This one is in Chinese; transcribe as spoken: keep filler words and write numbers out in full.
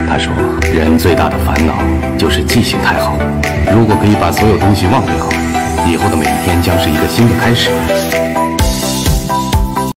他说，人最大的烦恼就是记性太好。如果可以把所有东西忘掉，以后的每一天将是一个新的开始。